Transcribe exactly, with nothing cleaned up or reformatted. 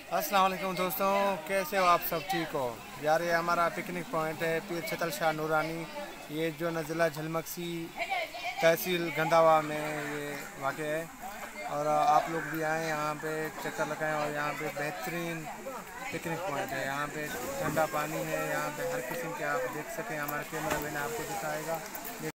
अस्सलाम वालेकुम दोस्तों, कैसे हो आप? सब ठीक हो यार? ये हमारा पिकनिक पॉइंट है पीर छतल शाह नूरानी। ये जो नज़िला झलमक्सी तहसील गंदावा में ये वाक़ है। और आप लोग भी आएँ यहाँ पे, चक्कर लगाएं। और यहाँ पे बेहतरीन पिकनिक पॉइंट है। यहाँ पे ठंडा पानी है, यहाँ पे हर किस्म के आप देख सकें। हमारा कैमरा मैन आपको दिखाएगा।